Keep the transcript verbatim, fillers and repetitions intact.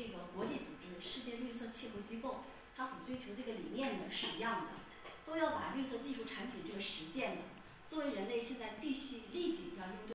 这个国际组织世界绿色气候机构，它所追求这个理念呢是一样的，都要把绿色技术产品这个实践的作为人类现在必须立即要应对。